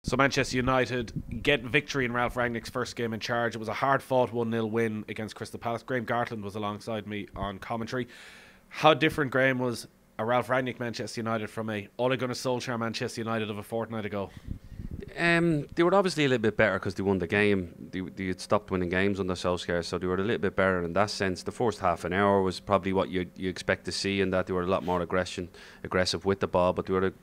So Manchester United get victory in Ralph Rangnick's first game in charge. It was a hard-fought 1-0 win against Crystal Palace. Graham Gartland was alongside me on commentary. How different, Graham, was a Ralph Rangnick Manchester United from a Ole Gunnar Solskjaer Manchester United of a fortnight ago? They were obviously a little bit better because they won the game. They had stopped winning games under Solskjaer, so they were a little bit better in that sense. The first half an hour was probably what you expect to see, in that they were a lot more aggressive with the ball, but they were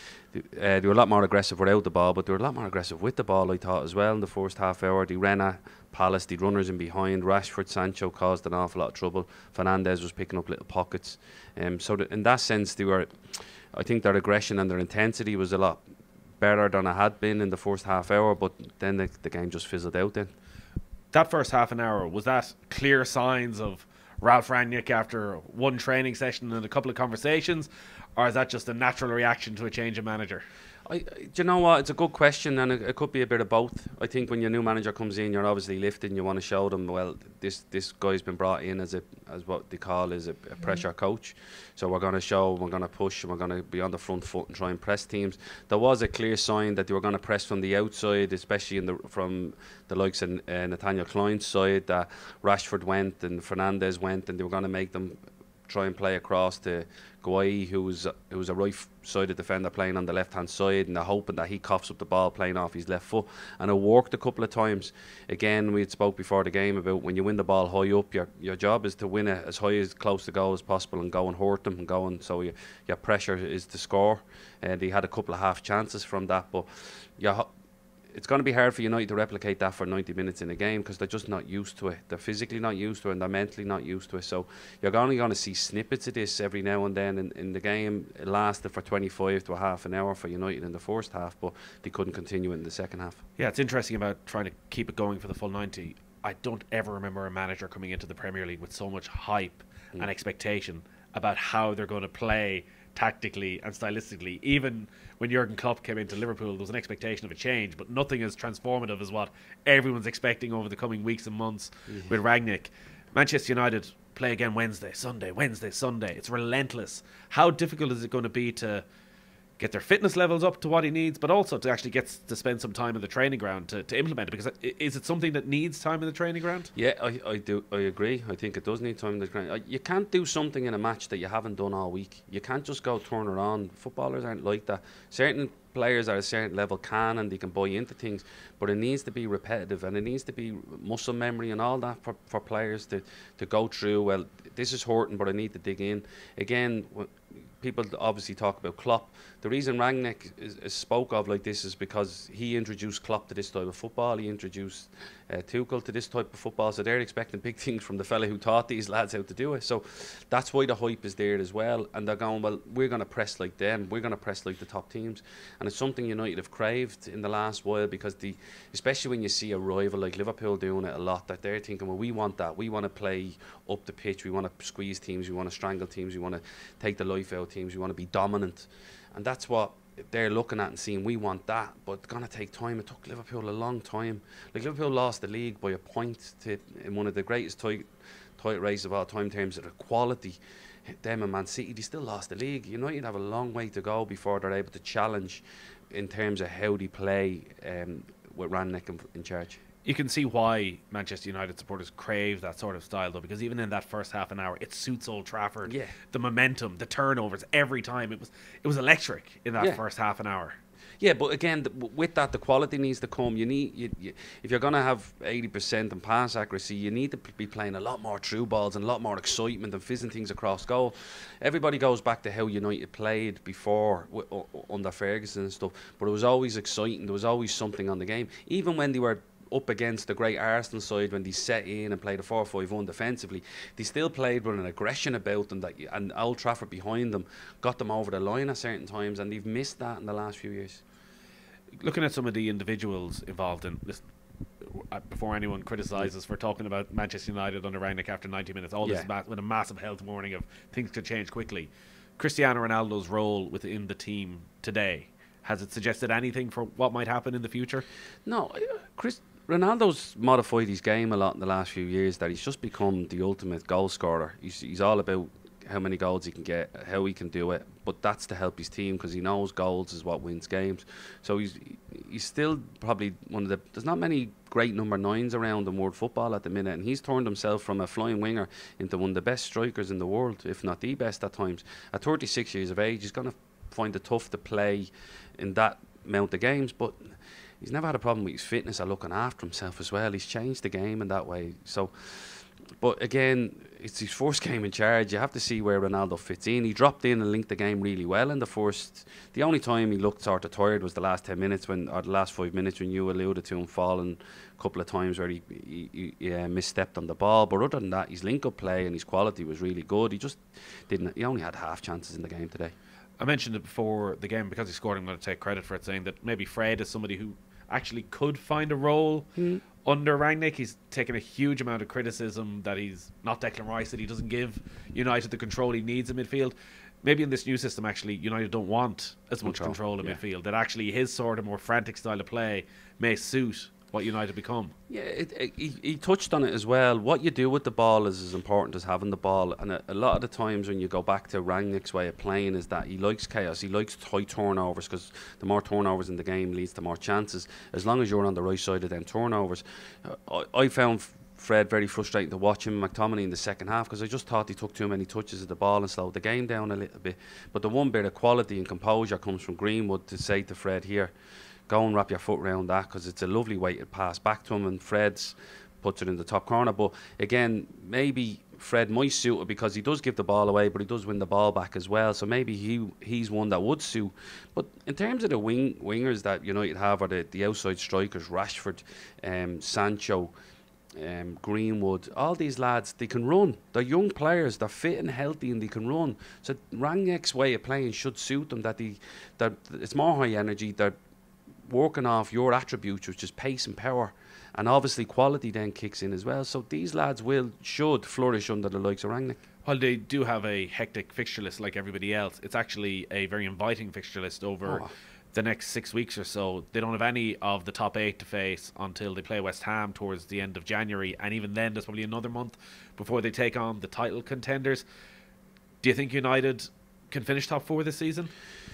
a lot more aggressive without the ball, but they were a lot more aggressive with the ball, I thought, as well in the first half hour. They ran at Palace, the runners in behind. Rashford, Sancho caused an awful lot of trouble. Fernandes was picking up little pockets. So in that sense, I think their aggression and their intensity was a lot better than it had been in the first half hour, but then the game just fizzled out then. That first half an hour, was that clear signs of Ralph Rangnick after one training session and a couple of conversations, or is that just a natural reaction to a change of manager? Do you know what? It's a good question, and it could be a bit of both. I think when your new manager comes in, you're obviously lifting. You want to show them, well, this guy's been brought in as what they call is a pressure coach. So we're going to show, we're going to push, and we're going to be on the front foot and try and press teams. There was a clear sign that they were going to press from the outside, especially from the likes of Nathaniel Klein's side. That Rashford went and Fernandes went, and they were going to make them try and play across to Guai, who was a right-sided defender playing on the left-hand side, and they're hoping that he coughs up the ball playing off his left foot. And it worked a couple of times. Again, we had spoke before the game about when you win the ball high up, your job is to win it as high as close to goal as possible and go and hurt them and go and so your pressure is to score. And they had a couple of half chances from that, but it's going to be hard for United to replicate that for 90 minutes in a game because they're just not used to it. They're physically not used to it and they're mentally not used to it. So you're only going to see snippets of this every now and then in the game. It lasted for 25 to a half an hour for United in the first half, but they couldn't continue it in the second half. Yeah, it's interesting about trying to keep it going for the full 90. I don't ever remember a manager coming into the Premier League with so much hype and expectation about how they're going to play tactically and stylistically. Even when Jurgen Klopp came into Liverpool, there was an expectation of a change, but nothing as transformative as what everyone's expecting over the coming weeks and months with Rangnick. Manchester United play again Wednesday, Sunday. It's relentless. How difficult is it going to be to get their fitness levels up to what he needs, but also to actually get to spend some time in the training ground to implement it? Because is it something that needs time in the training ground? Yeah, I do. I agree. I think it does need time in the ground. You can't do something in a match that you haven't done all week. You can't just go turn it on. Footballers aren't like that. Certain players at a certain level can and they can buy into things, but it needs to be repetitive and it needs to be muscle memory and all that for players to go through. Well, this is hurting, but I need to dig in. Again, people obviously talk about Klopp. The reason Rangnick is spoke of like this is because he introduced Klopp to this type of football. He introduced Tuchel to this type of football. So they're expecting big things from the fella who taught these lads how to do it. So that's why the hype is there as well. And they're going, well, we're going to press like them. We're going to press like the top teams. And it's something United have craved in the last while because especially when you see a rival like Liverpool doing it a lot, that they're thinking, well, we want that. We want to play up the pitch. We want to squeeze teams. We want to strangle teams. We want to take the life out of teams. We want to be dominant. And that's what they're looking at and seeing. We want that, but it's going to take time. It took Liverpool a long time. Like, Liverpool lost the league by a point in one of the greatest title races of all time in terms of the quality. Them and Man City, they still lost the league. United have a long way to go before they're able to challenge in terms of how they play with Rangnick in charge. You can see why Manchester United supporters crave that sort of style, though, because even in that first half an hour, it suits Old Trafford. Yeah. The momentum, the turnovers, every time. It was electric in that first half an hour. Yeah, but again, with that, the quality needs to come. If you're going to have 80% in pass accuracy, you need to be playing a lot more through balls and a lot more excitement and fizzing things across goal. Everybody goes back to how United played before under Ferguson and stuff, but it was always exciting. There was always something on the game. Even when they were up against the great Arsenal side, when they set in and played a 4-5-1 defensively, they still played with an aggression about them, and Old Trafford behind them got them over the line at certain times, and they've missed that in the last few years. Looking at some of the individuals involved in this, before anyone criticises for talking about Manchester United under Rangnick after 90 minutes, all this with a massive health warning of things could change quickly. Cristiano Ronaldo's role within the team today, has it suggested anything for what might happen in the future? No, Ronaldo's modified his game a lot in the last few years, that he's just become the ultimate goal scorer. He's all about how many goals he can get, how he can do it, but that's to help his team because he knows goals is what wins games. So he's still probably one of the. There's not many great number 9s around in world football at the minute, and he's turned himself from a flying winger into one of the best strikers in the world, if not the best at times. At 36 years of age, he's going to find it tough to play in that amount of games, but he's never had a problem with his fitness or looking after himself as well. He's changed the game in that way. So, but again, it's his first game in charge. You have to see where Ronaldo fits in. He dropped in and linked the game really well in the first. The only time he looked sort of tired was the last 10 minutes or the last 5 minutes when you alluded to him falling a couple of times where he misstepped on the ball. But other than that, his link-up play and his quality was really good. He just didn't. He only had half chances in the game today. I mentioned it before the game because he scored. I'm going to take credit for it, saying that maybe Fred is somebody who actually could find a role under Rangnick. He's taken a huge amount of criticism that he's not Declan Rice, that he doesn't give United the control he needs in midfield. Maybe in this new system, actually, United don't want as much control in midfield. That actually his sort of more frantic style of play may suit what United become. Yeah, he touched on it as well. What you do with the ball is as important as having the ball. And a lot of the times when you go back to Rangnick's way of playing is that he likes chaos. He likes high turnovers because the more turnovers in the game leads to more chances. As long as you're on the right side of them turnovers. I found Fred very frustrating to watch him, McTominay, in the second half, because I just thought he took too many touches of the ball and slowed the game down a little bit. But the one bit of quality and composure comes from Greenwood to say to Fred, here, go and wrap your foot around that, because it's a lovely way to pass back to him, and Fred's puts it in the top corner. But again, maybe Fred might suit it because he does give the ball away, but he does win the ball back as well. So maybe he's one that would suit. But in terms of the wingers that United have, or the outside strikers, Rashford, Sancho, Greenwood, all these lads, they can run. They're young players, they're fit and healthy, and they can run. So Rangnick's way of playing should suit them. That it's more high energy. They're working off your attributes, which is pace and power, and obviously quality then kicks in as well. So these lads should flourish under the likes of Rangnick. While they do have a hectic fixture list like everybody else, it's actually a very inviting fixture list over the next 6 weeks or so. They don't have any of the top 8 to face until they play West Ham towards the end of January, and even then there's probably another month before they take on the title contenders. Do you think United can finish top 4 this season?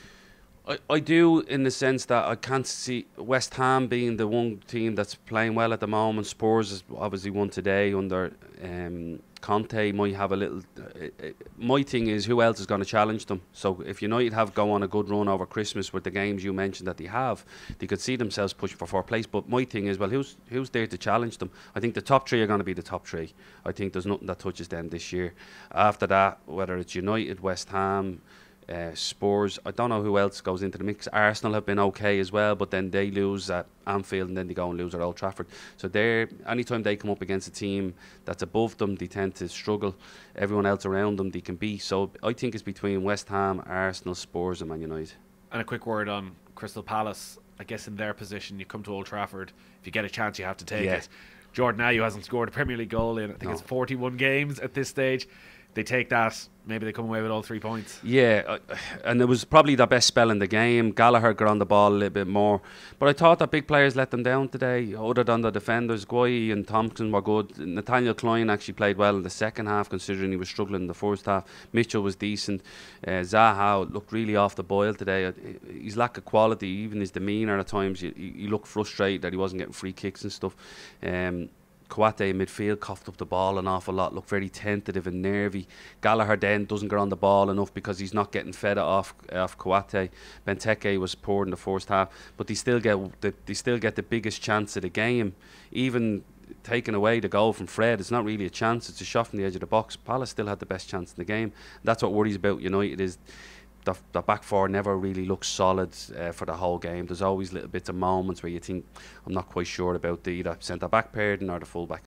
I do, in the sense that I can't see West Ham being the one team that's playing well at the moment. Spurs has obviously won today under Conte. Might have a little. My thing is, who else is going to challenge them? So if United go on a good run over Christmas with the games you mentioned that they could see themselves pushing for 4th place. But my thing is, well, who's there to challenge them? I think the top 3 are going to be the top 3. I think there's nothing that touches them this year. After that, whether it's United, West Ham, Spurs, I don't know who else goes into the mix. Arsenal have been okay as well, but then they lose at Anfield and then they go and lose at Old Trafford. So anytime they come up against a team that's above them, they tend to struggle. Everyone else around them they can beat. So I think it's between West Ham, Arsenal, Spurs and Man United. And a quick word on Crystal Palace. I guess in their position, you come to Old Trafford, if you get a chance you have to take it. Jordan Ayew hasn't scored a Premier League goal in, I think it's 41 games at this stage. They take that, maybe they come away with all 3 points. Yeah, and it was probably their best spell in the game. Gallagher got on the ball a little bit more. But I thought that big players let them down today, other than the defenders. Guy and Thompson were good. Nathaniel Klein actually played well in the second half, considering he was struggling in the first half. Mitchell was decent. Zaha looked really off the boil today. His lack of quality, even his demeanour at times, he looked frustrated that he wasn't getting free kicks and stuff. Kouyaté in midfield coughed up the ball an awful lot, looked very tentative and nervy. Gallagher then doesn't get on the ball enough because he's not getting fed off Kouyaté. Benteke was poor in the first half, but they still get the biggest chance of the game. Even taking away the goal from Fred, it's not really a chance, it's a shot from the edge of the box. Palace still had the best chance in the game. That's what worries about United, is the back 4 never really looks solid for the whole game. There's always little bits of moments where you think, I'm not quite sure about the either centre back pairing or the full back.